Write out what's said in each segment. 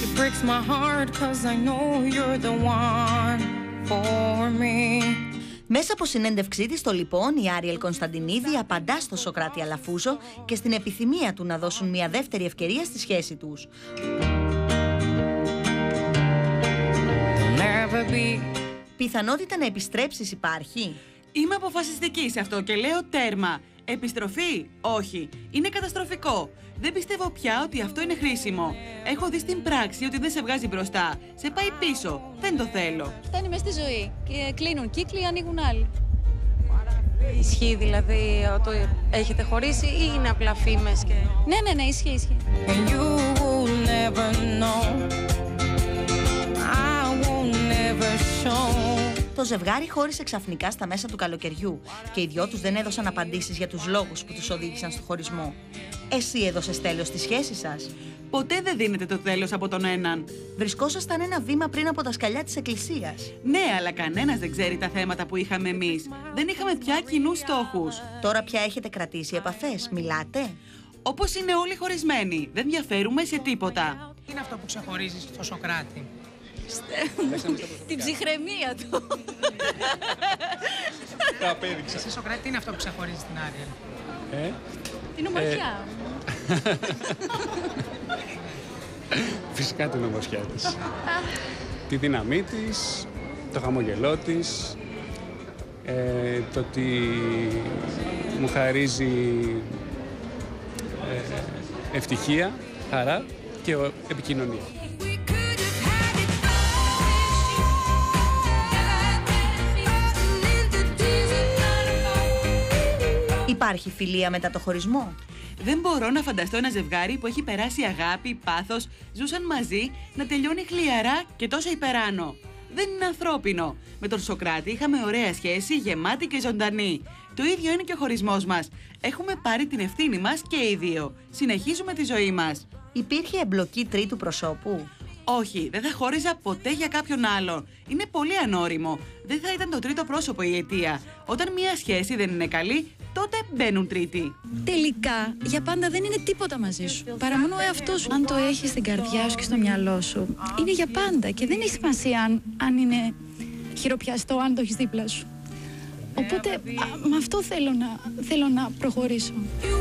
It breaks my heart 'cause I know you're the one for me. Μέσα από συνέντευξή της στο λοιπόν, η Άριελ Κωνσταντινίδη απαντά στο Σωκράτη Αλαφούζο και στην επιθυμία του να δώσουν μια δεύτερη ευκαιρία στη σχέση τους. Πιθανότητα να επιστρέψεις υπάρχει? Είμαι αποφασιστική σε αυτό και λέω τέρμα. Επιστροφή? Όχι. Είναι καταστροφικό. Δεν πιστεύω πια ότι αυτό είναι χρήσιμο. Έχω δει στην πράξη ότι δεν σε βγάζει μπροστά. Σε πάει πίσω. Δεν το θέλω. Φτάνει μες στη ζωή και κλείνουν κύκλοι, ανοίγουν άλλοι. Ισχύει δηλαδή ότι έχετε χωρίσει ή είναι απλά φήμες και... Ναι, ισχύει. And you will never know. I will never show. Το ζευγάρι χώρισε ξαφνικά στα μέσα του καλοκαιριού και οι δυο τους δεν έδωσαν απαντήσεις για τους λόγους που τους οδήγησαν στο χωρισμό. Εσύ έδωσες τέλος στη σχέση σας? Ποτέ δεν δίνεται το τέλος από τον έναν. Βρισκόσασταν ένα βήμα πριν από τα σκαλιά της εκκλησίας. Ναι, αλλά κανένας δεν ξέρει τα θέματα που είχαμε εμείς. Δεν είχαμε πια κοινούς στόχους. Τώρα πια έχετε κρατήσει επαφές, μιλάτε? Όπως είναι όλοι χωρισμένοι. Δεν διαφέρουμε σε τίποτα. Τι είναι αυτό που ξεχωρίζει στο Σωκράτη? Την ψυχραιμία του. Τα απέδειξα. Εσύ, Σωκράτη, τι είναι αυτό που ξεχωρίζει την Άριελ? Την ομορφιά. Φυσικά την ομορφιά της. Τη δύναμή της, το χαμογελό της, το ότι μου χαρίζει ευτυχία, χαρά και επικοινωνία. Υπάρχει φιλία μετά το χωρισμό? Δεν μπορώ να φανταστώ ένα ζευγάρι που έχει περάσει αγάπη, πάθος, ζούσαν μαζί, να τελειώνει χλιαρά και τόσο υπεράνω. Δεν είναι ανθρώπινο. Με τον Σωκράτη είχαμε ωραία σχέση, γεμάτη και ζωντανή. Το ίδιο είναι και ο χωρισμός μας. Έχουμε πάρει την ευθύνη μας και οι δύο. Συνεχίζουμε τη ζωή μας. Υπήρχε εμπλοκή τρίτου προσώπου? Όχι, δεν θα χώριζα ποτέ για κάποιον άλλον. Είναι πολύ ανώριμο. Δεν θα ήταν το τρίτο πρόσωπο η αιτία. Όταν μια σχέση δεν είναι καλή, τότε μπαίνουν τρίτοι. Τελικά, για πάντα δεν είναι τίποτα μαζί σου. Παρά μόνο ο εαυτός σου. Αν το έχεις στην καρδιά σου και στο μυαλό σου, είναι για πάντα και δεν έχει σημασία αν είναι χειροπιαστό, αν το έχεις δίπλα σου. Οπότε, με αυτό θέλω να προχωρήσω.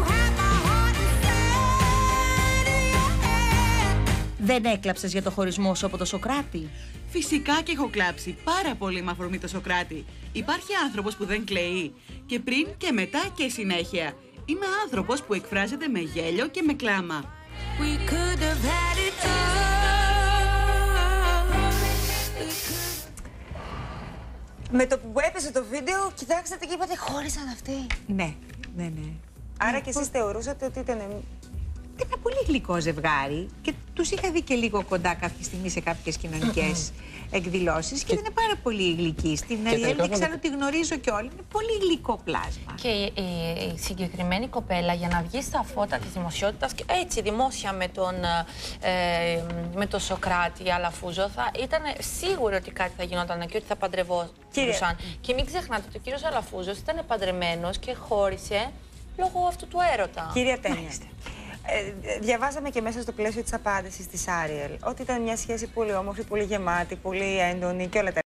Δεν έκλαψες για το χωρισμό σου από το Σωκράτη? Φυσικά και έχω κλάψει πάρα πολύ με αφορμή το Σωκράτη. Υπάρχει άνθρωπος που δεν κλαίει. Και πριν και μετά και συνέχεια. Είμαι άνθρωπος που εκφράζεται με γέλιο και με κλάμα. Με το που έπεσε το βίντεο, κοιτάξατε και είπατε χώρισαν αυτοί. Ναι. Άρα και εσείς θεωρούσατε ότι ήταν ένα πολύ γλυκό ζευγάρι και τους είχα δει και λίγο κοντά κάποια στιγμή σε κάποιες κοινωνικές εκδηλώσεις και ήταν πάρα πολύ γλυκοί. Στην Αριέλ δεν ξέρω ότι γνωρίζω κιόλας. Είναι πολύ γλυκό πλάσμα. Και η συγκεκριμένη κοπέλα για να βγει στα φώτα της δημοσιότητας και έτσι δημόσια με τον Σωκράτη Αλαφούζο θα ήταν σίγουρο ότι κάτι θα γινόταν και ότι θα παντρευόντουσαν. Και μην ξεχνάτε ότι ο κύριος Αλαφούζος ήταν παντρεμένος και χώρισε λόγω αυτού του έρωτα. Κυρία Τένια, διαβάζαμε και μέσα στο πλαίσιο της απάντησης της Άριελ ότι ήταν μια σχέση πολύ όμορφη, πολύ γεμάτη, πολύ έντονη και όλα τα